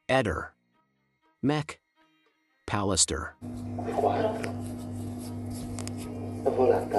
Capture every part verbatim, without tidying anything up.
Eder. Mech. Pallister. quattro. La volata.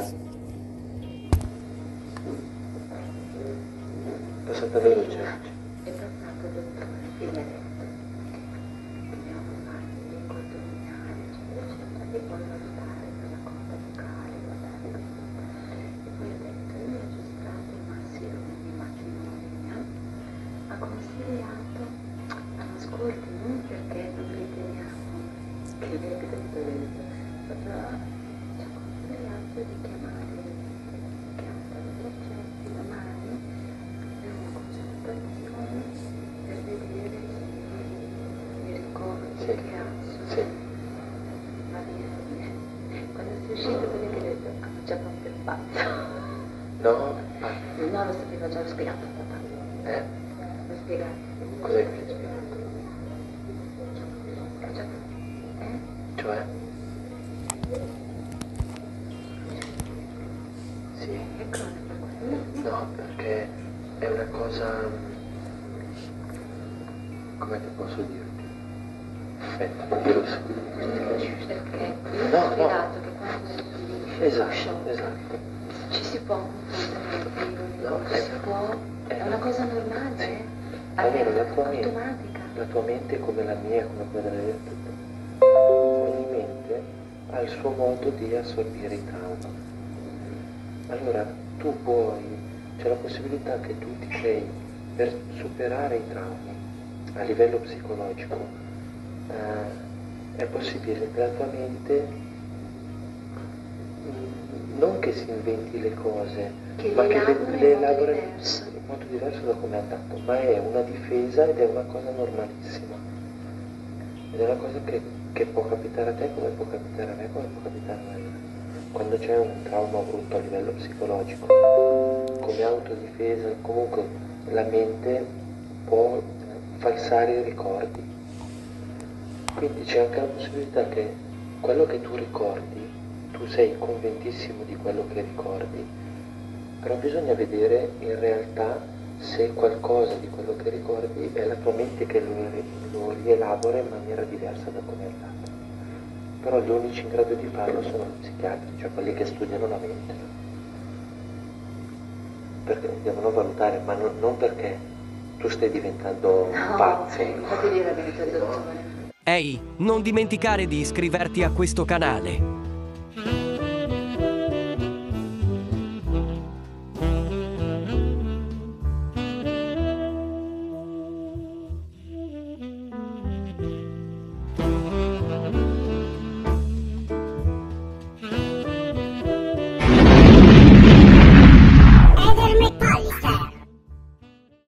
Passata veloce. È passato, dottore, e mi ha detto che dobbiamo fare dei condominali, eccetera, eccetera, e poi valutare per la conta vocale, guardare questo. E poi ha detto, il magistrato Massimo di matrimonio ha consigliato, ascolti, non perché non riteniamo che venga detto questo, però ci ha consigliato di chiamare, chiamare gli oggetti domani per una consultazione per vedere i ricordi Sì, che ha. sì. Va bene. Quando sei uscito, quello che ha detto, ah, ma c'ha proprio il pazzo. No? Ah, No, lo sapevo già, l'ho spiegato a papà. eh? L'ho spiegato. Cos'è che hai spiegato? C'ha proprio, eh? Cioè? Sì? E cosa per quello? No, perché è una cosa... come ti posso dirti? Aspetta, io lo so. Perché io No, ho no. spiegato che quando si finisce Esatto, esatto. ci si può confondere, No, ci è- si può, è una cosa normale, Sì. eh? Allora, la tua mente, automatica. la tua mente è come la mia, come quella della detto. Ogni mente ha il suo modo di assorbire i traumi. Allora, tu puoi, c'è la possibilità che tu ti crei, per superare i traumi a livello psicologico, eh, è possibile che la tua mente mh, non che si inventi le cose, Che ma le che elabora le, in le modo elabora diverso. in modo diverso da come è andato, ma è una difesa ed è una cosa normalissima. Ed è una cosa che, che può capitare a te come può capitare a me, come può capitare a me. Quando c'è un trauma brutto a livello psicologico, come autodifesa, comunque la mente può falsare i ricordi. Quindi c'è anche la possibilità che quello che tu ricordi, tu sei convintissimo di quello che ricordi, però bisogna vedere in realtà se qualcosa di quello che ricordi è la tua mente che lo, lo rielabora in maniera diversa da come è andato. Però gli unici in grado di farlo sono gli psichiatri, cioè quelli che studiano la mente. Perché devono valutare, ma non, non perché tu stai diventando un No, pazzo. infatti lì l'ha detto il dottore. Ehi, non dimenticare di iscriverti a questo canale.